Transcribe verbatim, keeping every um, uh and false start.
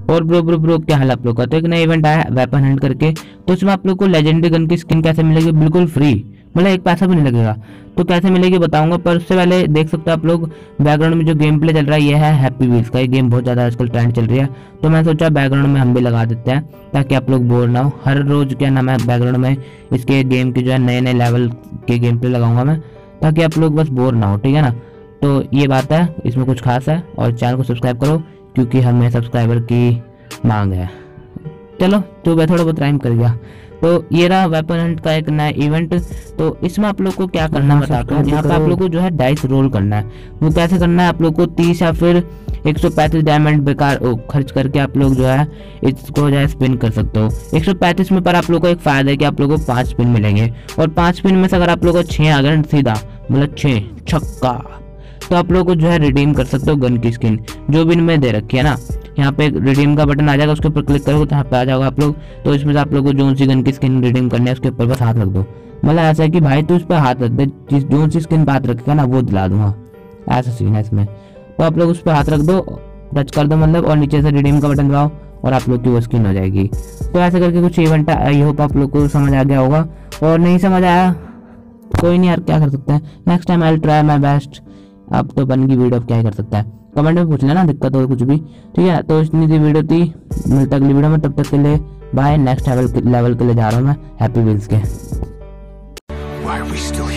और bro bro bro क्या हाल आप लोग का। तो एक नया इवेंट आया वेपन हंट करके, तो उसमें आप लोग को लेजेंडरी गन की स्किन कैसे मिलेगी बिल्कुल फ्री, मतलब एक पैसा भी नहीं लगेगा। तो कैसे मिलेगी बताऊंगा, पर उससे पहले देख सकते हो आप लोग बैकग्राउंड में जो गेम प्ले चल रहा है ये है हैप्पी व्हील्स का। ये गेम बहुत ज़्यादा आजकल ट्रेंड चल रही है, तो मैं सोचा बैकग्राउंड में हम भी लगा देते हैं ताकि आप लोग बोर ना हो। हर रोज़ क्या नाम है बैकग्राउंड में इसके गेम के जो है नए नए लेवल के गेम प्ले लगाऊंगा मैं, ताकि आप लोग बस बोर ना हो, ठीक है ना। तो ये बात है, इसमें कुछ खास है। और चैनल को सब्सक्राइब करो क्योंकि हमें सब्सक्राइबर की मांग है। चलो तो मैं थोड़ा बहुत राइम कर गया। तो ये रहा वेपन हंट का एक नया इवेंट। तो इसमें आप लोग को क्या करना है बताता हूँ। यहाँ पे आप लोग को जो है डाइस रोल करना है। वो कैसे करना है, आप लोग को तीस या फिर एक सौ पैंतीस डायमंड बेकार खर्च करके आप लोग जो है इसको जो है स्पिन कर सकते हो। एक सौ पैंतीस में पर आप लोग को एक फायदा है कि आप लोग को पाँच स्पिन मिलेंगे, और पाँच स्पिन में से अगर आप लोग को छः आ गए सीधा, मतलब छः छक्का, तो आप लोग को जो है रिडीम कर सकते हो गन की स्किन जो भी इनमें दे रखी है ना। यहाँ पे एक रिडीम का बटन आ जाएगा, उसके ऊपर क्लिक करोगे तो यहाँ पे आ जाओगे आप लोग। तो इसमें से आप लोग को जो सी गन की स्किन रिडीम करनी है उसके ऊपर बस हाथ रख दो। मतलब ऐसा है कि भाई तू इस पर हाथ रख दे, जिस जो सी स्किन पे हाथ रखेगा ना वो दिला दूंगा, ऐसा सीन है इसमें। तो आप लोग उस पर हाथ रख दो, टच कर दो मतलब, और नीचे से रिडीम का बटन दबाओ और आप लोग की वो स्किन हो जाएगी। तो ऐसे करके कुछ इवेंट आई होप आप लोग को समझ आ गया होगा, और नहीं समझ आया कोई नहीं यार, क्या कर सकते हैं, next time I will try my best. अब तो बन गई वीडियो, अब क्या ही कर सकता है, कमेंट में पूछ लेना दिक्कत हो कुछ भी, ठीक है। तो इतनी सी वीडियो थी, मिलता अगली वीडियो में, तब तक के लिए बाय। नेक्स्ट लेवल के लिए जा रहा हूँ मैं हैप्पी व्हील्स के।